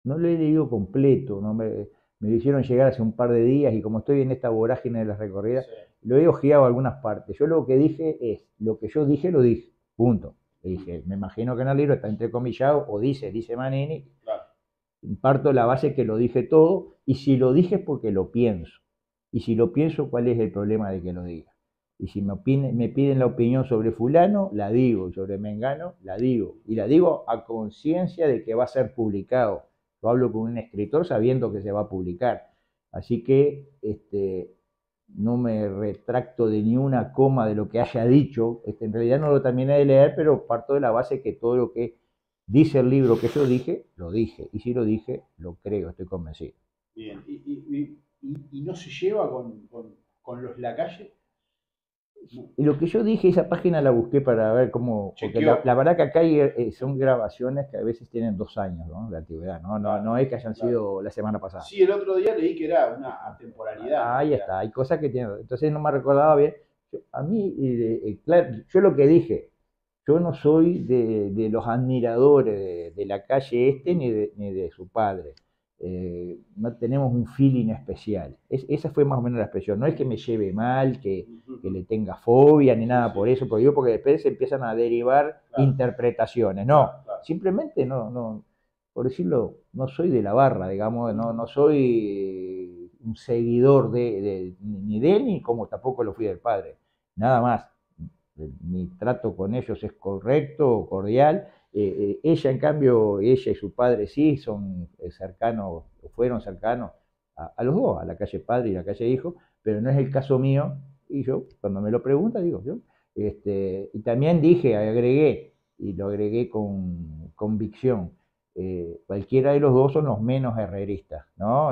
no lo he leído completo, me lo hicieron llegar hace un par de días y como estoy en esta vorágine de las recorridas, Sí. lo he ojeado algunas partes. Yo lo que dije es, lo que yo dije, lo dije, punto. Le dije, me imagino que en el libro está entrecomillado, o dice Manini, Claro. parto de la base que lo dije todo, y si lo dije es porque lo pienso. Y si lo pienso, ¿cuál es el problema de que lo diga? Y si me piden la opinión sobre fulano, la digo, y sobre Mengano, la digo. Y la digo a conciencia de que va a ser publicado. Yo hablo con un escritor sabiendo que se va a publicar. Así que no me retracto de ni una coma de lo que haya dicho. En realidad no lo terminé de leer, pero parto de la base que todo lo que dice el libro que yo dije, lo dije. Y si lo dije, lo creo, estoy convencido. Bien. Y no se lleva con los Lacalle? No. Y lo que yo dije, esa página la busqué para ver cómo, porque Chequeó. la verdad que acá hay, son grabaciones que a veces tienen 2 años, ¿no? De antigüedad, ¿no? No, Claro, no es que hayan claro. sido la semana pasada. Sí, el otro día leí que era una atemporalidad, ¿no? Ahí Era. está, hay cosas que tienen. Entonces no me recordaba bien. A mí, claro, yo lo que dije, yo no soy de los admiradores de la calle ni de su padre. No tenemos un feeling especial. Esa fue más o menos la expresión. No es que me lleve mal, que le tenga fobia ni Sí, nada sí, por eso, porque digo, porque después se empiezan a derivar claro, interpretaciones. No, claro, claro. simplemente no, por decirlo, no soy de la barra, digamos, no soy un seguidor ni de él ni como tampoco lo fui del padre. Nada más. Mi trato con ellos es correcto, cordial. Ella, en cambio, ella y su padre sí son cercanos, o fueron cercanos a los dos, a la calle padre y la calle hijo, pero no es el caso mío. Y yo, cuando me lo pregunta, digo yo. Y también dije, agregué, y lo agregué con convicción, cualquiera de los dos son los menos herreristas, ¿no?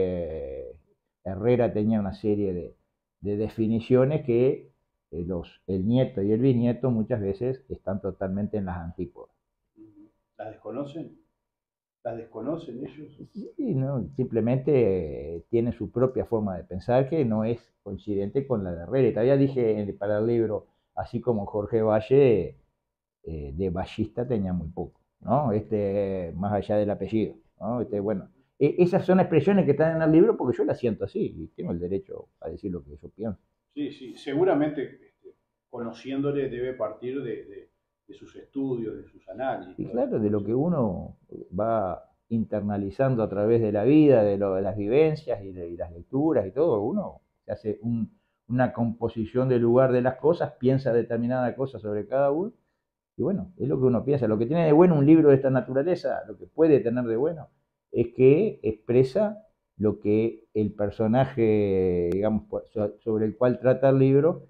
Herrera tenía una serie de definiciones que el nieto y el bisnieto muchas veces están totalmente en las antípodas. ¿Las desconocen? ¿Las desconocen ellos? Y no, simplemente tiene su propia forma de pensar que no es coincidente con la de Herrera. Y todavía dije para el libro, así como Jorge Valle, de vallista tenía muy poco, ¿no? Más allá del apellido, ¿no? Bueno, esas son expresiones que están en el libro porque yo las siento así y tengo el derecho a decir lo que yo pienso. Sí, sí, seguramente conociéndole debe partir de sus estudios, de sus análisis, Y todas esas claro, de lo cosas. que uno va internalizando a través de la vida, de las vivencias y las lecturas y todo, uno se hace una composición del lugar de las cosas, piensa determinada cosa sobre cada uno, y bueno, es lo que uno piensa. Lo que tiene de bueno un libro de esta naturaleza, lo que puede tener de bueno, es que expresa lo que el personaje, digamos, sobre el cual trata el libro,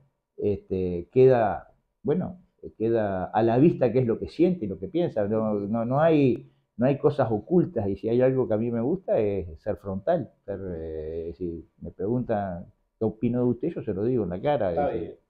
queda, bueno, queda a la vista qué es lo que siente y lo que piensa. No hay cosas ocultas y si hay algo que a mí me gusta es ser frontal. Si me preguntan qué opino de usted, yo se lo digo en la cara. Está bien.